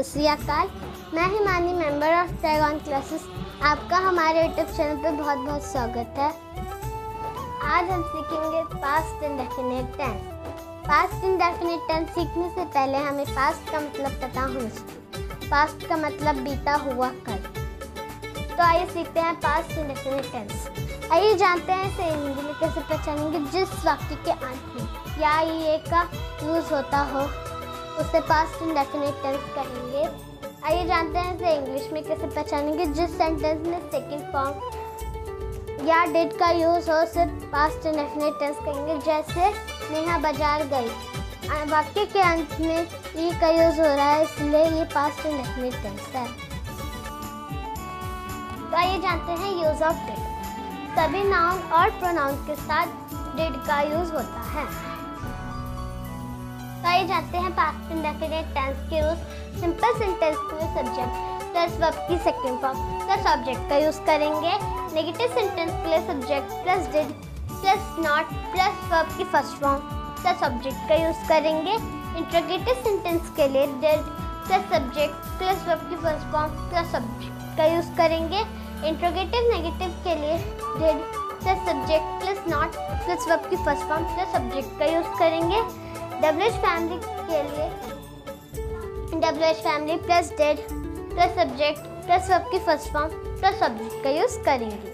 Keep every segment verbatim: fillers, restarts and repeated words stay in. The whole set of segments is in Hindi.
सत श्री अकाल। मैं Himani, member of Dragon classes, आपका हमारे यूट्यूब चैनल पे बहुत बहुत स्वागत है। आज हम सीखेंगे past indefinite tense. Past indefinite tense सीखने से पहले हमें पास्ट का मतलब पता होना चाहिए। पास्ट का मतलब बीता हुआ कल। तो आइए सीखते हैं पास्ट इंडेफिनिट टेंस। आइए जानते हैं इसे हिंदी में कैसे पहचानेंगे। जिस वाक्य के अंत में या ये का यूज़ होता हो उसे पास्ट इंडेफिनिट टेंस कहेंगे। आइए जानते हैं इसे इंग्लिश में कैसे पहचानेंगे। जिस सेंटेंस में सेकंड फॉर्म या डिड का यूज़ हो उसे पास्ट इंडेफिनिट टेंस कहेंगे। जैसे नेहा बाजार गई, वाक्य के अंत में ई का यूज़ हो रहा है इसलिए ये पास्ट इंडेफिनिट टेंस है। तो आइए जानते हैं यूज़ ऑफ डिड। सभी नाउन और प्रोनाउन के साथ डिड का यूज़ होता है। तो आइए जानते हैं पास्ट इंडेफिनिट टेंस के रूल्स। सिंपल सेंटेंस में सब्जेक्ट प्लस वर्ब की सेकंड फॉर्म प्लस ऑब्जेक्ट का यूज़ करेंगे। नेगेटिव सेंटेंस के लिए subject plus did plus not plus verb की फर्स्ट फॉर्म प्लस ऑब्जेक्ट का यूज़ करेंगे। इंट्रोगेटिव सेंटेंस के लिए did plus subject plus verb की फर्स्ट फॉर्म प्लस ऑब्जेक्ट का यूज़ करेंगे। इंट्रोगेटिव नेगेटिव के लिए did plus subject plus not plus verb की फर्स्ट फॉर्म प्लस ऑब्जेक्ट का यूज़ करेंगे। डबल एच फैमिली के लिए double H family plus did plus subject plus verb की फर्स्ट फॉर्म प्लस ऑब्जेक्ट का यूज़ करेंगे।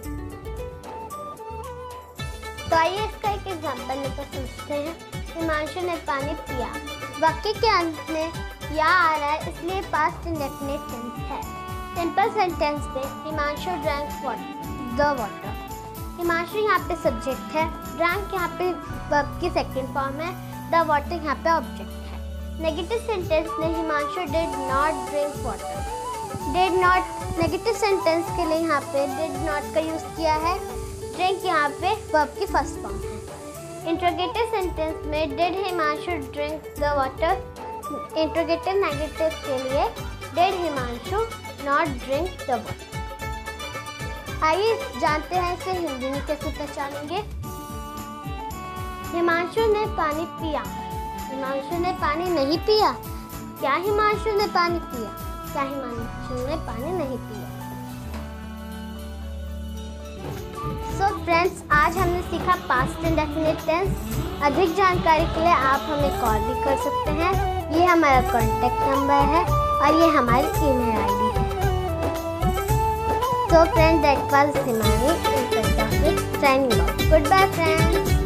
तो आइए इसका एक एग्जांपल लेकर समझते हैं। हिमांशु ने पानी पिया, वाक्य के अंत में या आ रहा है इसलिए पास्ट इंडेफिनिट टेंस है। सिंपल सेंटेंस में Himanshu drank the water. Himanshu यहाँ पे सब्जेक्ट है, ड्रैंक यहाँ पे वर्ब की सेकंड फॉर्म है, द वाटर यहाँ पे ऑब्जेक्ट है। नेगेटिव सेंटेंस में Himanshu did not drink water. Did not negative sentence के लिए यहाँ पे डिड नॉट का यूज़ किया है। ड्रिंक यहाँ पे वर्ब की फर्स्ट फॉर्म है। इंट्रोगेटिव सेंटेंस में did Himanshu drink the water. Interrogative negative के लिए did Himanshu not drink the water. आइए जानते हैं इसे हिंदी में कैसे पहचानेंगे। हिमांशु ने पानी पिया। हिमांशु ने पानी नहीं पिया। क्या हिमांशु ने पानी पिया? क्या हिमांशु ने पानी नहीं पिया? सो फ्रेंड्स, आज हमने सीखा पास्ट इंडेफिनिट टेंस। अधिक जानकारी के लिए आप हमें कॉल भी कर सकते हैं। ये हमारा कॉन्टैक्ट नंबर है और ये हमारी ईमेल आईडी है। So friends, that was Himani in Indefinite. Signing off. Goodbye friends.